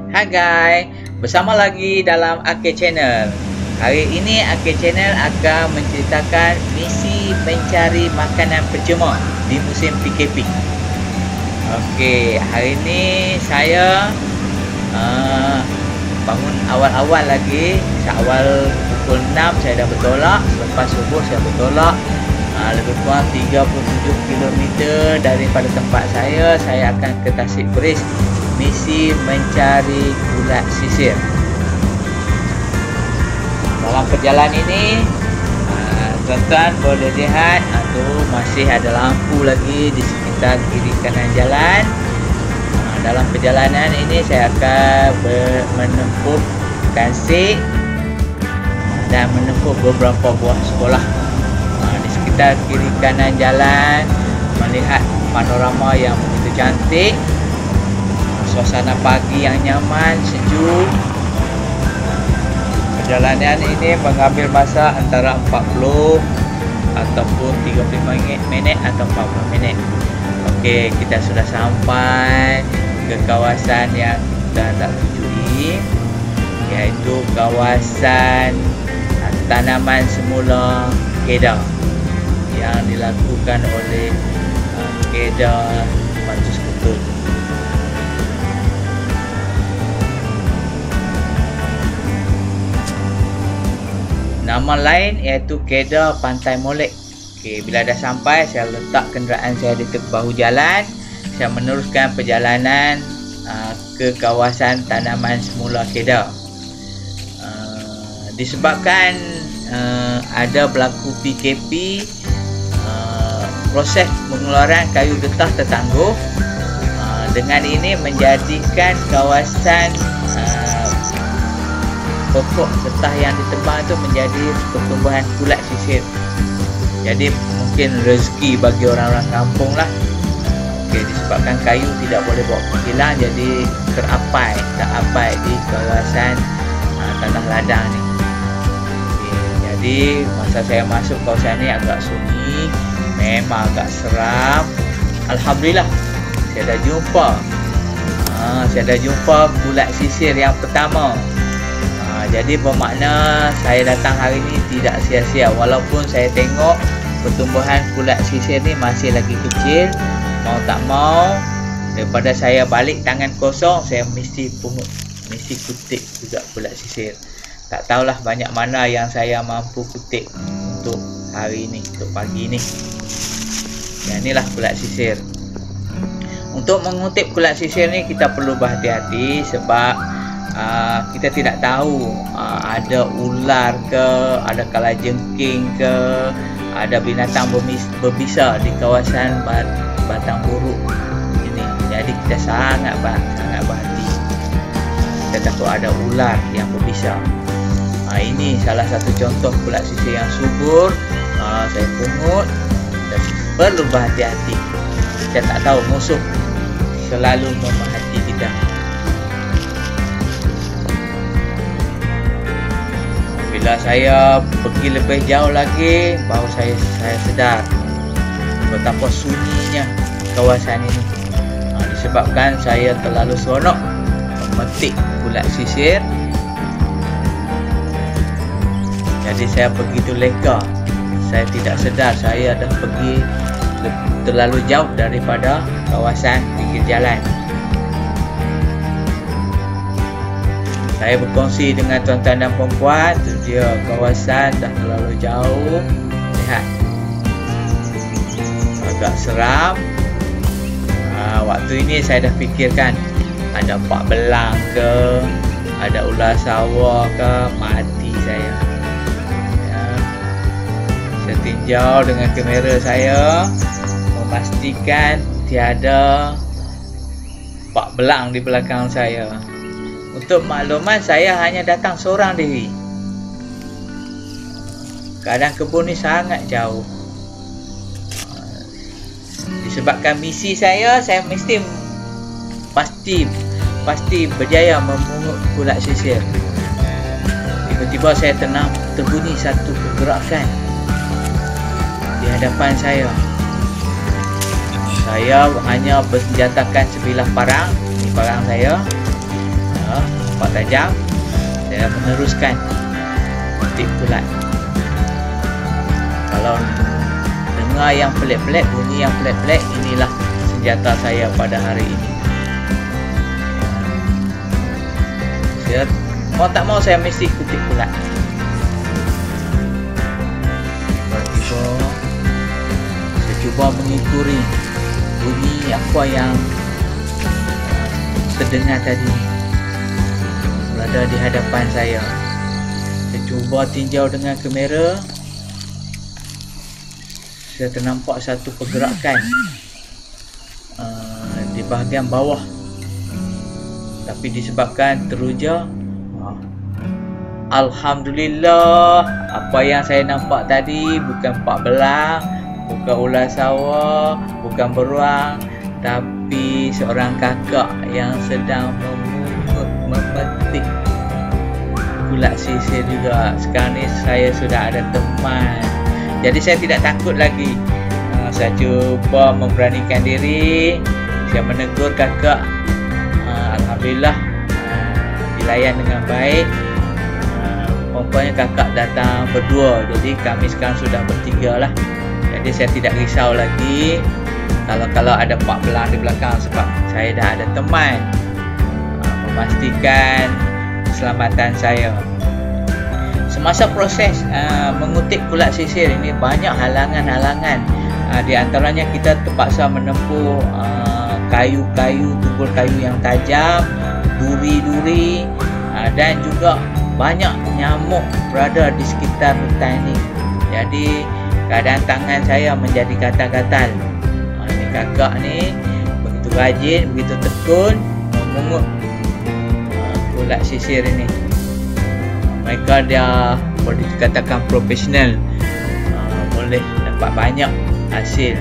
Hai guys, bersama lagi dalam Ake Channel. Hari ini Ake Channel akan menceritakan misi mencari makanan percuma di musim PKP. Okey, hari ini saya bangun awal-awal lagi. Awal pukul 6 saya dah bertolak. Selepas subuh saya bertolak. Lebih kurang 37 km daripada tempat saya akan ke Tasik Beris. Misi mencari ulat sisir. Dalam perjalanan ini tuan-tuan boleh lihat masih ada lampu lagi di sekitar kiri kanan jalan. Dalam perjalanan ini saya akan menempuh Kansik dan menempuh beberapa buah sekolah. Di sekitar kiri kanan jalan melihat panorama yang begitu cantik, suasana pagi yang nyaman, sejuk. Perjalanan ini mengambil masa antara 40 ataupun 35 minit atau 40 minit. Okey, kita sudah sampai ke kawasan yang kita nak tujui, iaitu kawasan tanaman semula Kedah yang dilakukan oleh Kedah Matus Ketut. Nama lain iaitu Kedah Pantai Molek. Okey, bila dah sampai, saya letak kenderaan saya di tepi bahu jalan. Saya meneruskan perjalanan ke kawasan tanaman semula Kedah. Disebabkan ada berlaku PKP, proses pengeluaran kayu getah tertangguh. Dengan ini menjadikan kawasan pokok getah yang ditebang itu menjadi pertumbuhan ulat sisir. Jadi mungkin rezeki bagi orang-orang kampung lah. Okey, disebabkan kayu tidak boleh bawa kilang, jadi terapai di kawasan tanah ladang ni. Okey, jadi masa saya masuk kawasan ni agak sunyi, memang agak seram. Alhamdulillah saya dah jumpa ulat sisir yang pertama. Jadi bermakna saya datang hari ini tidak sia-sia, walaupun saya tengok pertumbuhan ulat sisir ni masih lagi kecil. Mau tak mau, daripada saya balik tangan kosong, saya mesti kutip juga ulat sisir. Tak tahulah banyak mana yang saya mampu kutip untuk hari ini, untuk pagi ini. Dan inilah ulat sisir. Untuk mengutip ulat sisir ni kita perlu berhati-hati, sebab kita tidak tahu ada ular ke, ada kalajengking ke, ada binatang berbisa di kawasan Batang Buruk ini. Jadi kita sangat berhati. Kita takut ada ular yang berbisa. Ini salah satu contoh ulat sisir yang subur. Saya pungut dan perlu berhati-hati. Kita tak tahu musuh selalu memerhati kita. Bila saya pergi lebih jauh lagi, baru saya sedar betapa sunyinya kawasan ini. Disebabkan saya terlalu seronok memetik ulat sisir. Jadi saya begitu leka. Saya tidak sedar saya dah pergi terlalu jauh daripada kawasan pinggir jalan. Saya berkongsi dengan tuan-tuan dan puan-puan, tu dia kawasan dah terlalu jauh. Lihat, agak seram. Waktu ini saya dah fikirkan ada pak belang ke, ada ular sawah ke, mati saya. Saya tinjau dengan kamera saya, memastikan tiada pak belang di belakang saya. Untuk makluman, saya hanya datang seorang diri. Keadaan kebun ni sangat jauh. Disebabkan misi saya mesti pasti berjaya memungut ulat sisir. Tiba-tiba saya terbunyi satu pergerakan di hadapan saya. Saya hanya bersenjatakan sebilah parang. Ini parang saya. nampak tajam, saya meneruskan kutik kulat. Kalau dengar yang pelik-pelik, bunyi yang pelik-pelik, inilah senjata saya pada hari ini. Saya mau tak mau saya mesti kutik kulat. Tiba-tiba saya cuba mengikuti bunyi apa yang terdengar tadi berada di hadapan saya. Saya cuba tinjau dengan kamera. Saya ternampak satu pergerakan di bahagian bawah, tapi disebabkan teruja, alhamdulillah, apa yang saya nampak tadi bukan pak belang, bukan ular sawah, bukan beruang, tapi seorang kakak yang sedang memetik kulat sisir juga. Sekarang ni saya sudah ada teman, jadi saya tidak takut lagi. Saya cuba memberanikan diri, saya menegur kakak. Alhamdulillah dilayan dengan baik. Rupanya kakak datang berdua, jadi kami sekarang sudah bertiga lah. Jadi saya tidak risau lagi kalau ada pak belang di belakang, sebab saya dah ada teman memastikan keselamatan saya. Semasa proses mengutip kulat sisir ini banyak halangan-halangan. Di antaranya kita terpaksa menempuh kayu-kayu, tumpul kayu yang tajam, duri-duri, dan juga banyak nyamuk berada di sekitar hutan ini. Jadi keadaan tangan saya menjadi gatal-gatal. Ini kakak ni begitu rajin, begitu tekun memungut kulat sisir ini. Mereka dia boleh dikatakan profesional, boleh dapat banyak hasil.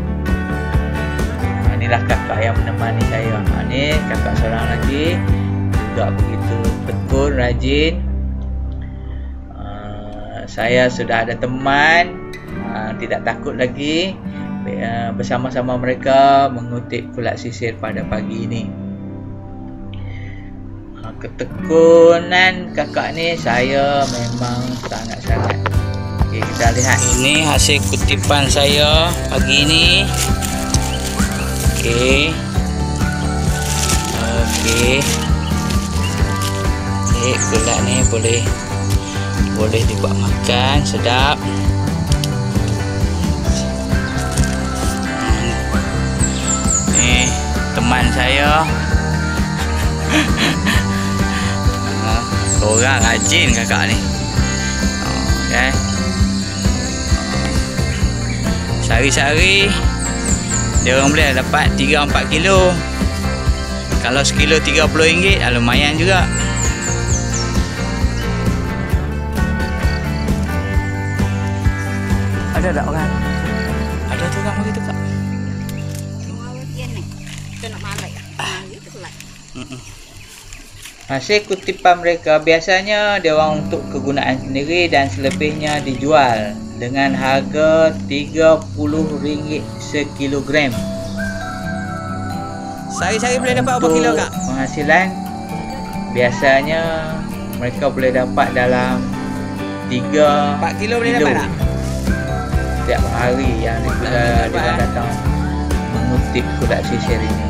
Inilah kakak yang menemani saya. Ini kakak seorang lagi juga begitu tekun, rajin. Saya sudah ada teman, tidak takut lagi bersama-sama mereka mengutip kulat sisir pada pagi ini. Ketekunan kakak ni saya memang sangat-sangat. Okey, kita lihat. Ini hasil kutipan saya pagi ini. Okey. Kulat ni boleh dibuat makan, sedap. Ni teman saya. Orang rajin kakak ni. Okay. Sehari-sehari dia orang boleh dapat 3-4 kilo. Kalau sekilo RM30, lumayan juga. Ada tak orang? Ada tu orang begitu kak? Hasil kutipan mereka biasanya dia orang untuk kegunaan sendiri dan selebihnya dijual dengan harga RM30 sekilogram. Sehari-sari boleh dapat berapa kilo kak? Penghasilan biasanya mereka boleh dapat dalam 3-4 kilo boleh dapat tak? Setiap hari yang dia datang mengutip kulat sisir ini.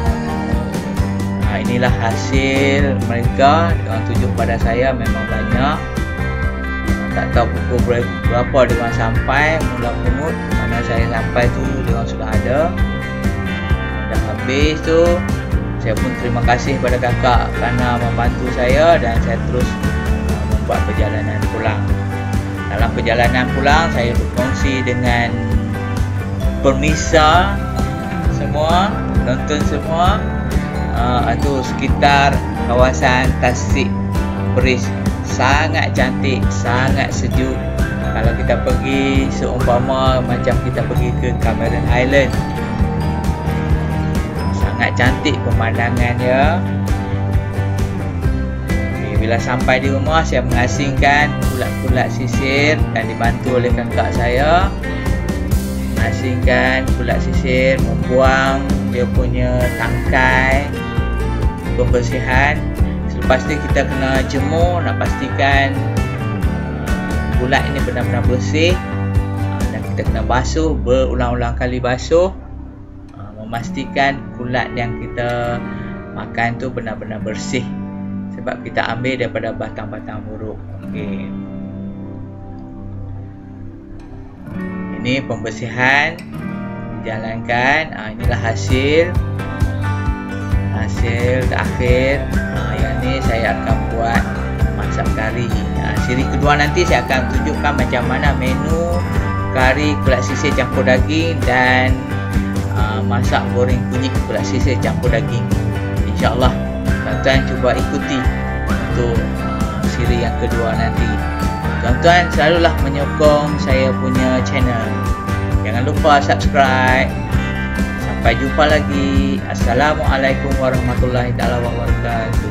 Inilah hasil mereka. Diorang tunjuk pada saya memang banyak. Tak tahu pukul berapa diorang sampai mula pungut. Mana saya sampai tu diorang sudah ada. Dah habis tu, saya pun terima kasih pada kakak kerana membantu saya dan saya terus membuat perjalanan pulang. Dalam perjalanan pulang saya berkongsi dengan pemirsa semua, penonton semua. Itu sekitar kawasan Tasik Beris sangat cantik, sangat sejuk. Kalau kita pergi seumpama macam kita pergi ke Cameron Island, sangat cantik pemandangannya. Bila sampai di rumah, saya mengasingkan kulat-kulat sisir dan dibantu oleh kakak saya. Mengasingkan kulat sisir, membuang dia punya tangkai, pembersihan. Lepas tu kita kena jemur, nak pastikan kulat ini benar-benar bersih. Dan kita kena basuh, berulang-ulang kali basuh, memastikan kulat yang kita makan tu benar-benar bersih, sebab kita ambil daripada batang-batang buruk. Okey. Ini pembersihan dijalankan. Inilah hasil terakhir. Yang ni saya akan buat masak kari. Siri kedua nanti saya akan tunjukkan macam mana menu kari kulat sisir campur daging dan masak goreng kunyit kulat sisir campur daging. InsyaAllah tuan-tuan cuba ikuti untuk siri yang kedua nanti. Tuan-tuan selalulah menyokong saya punya channel. Jangan lupa subscribe. Sampai jumpa lagi. Assalamualaikum warahmatullahi wabarakatuh.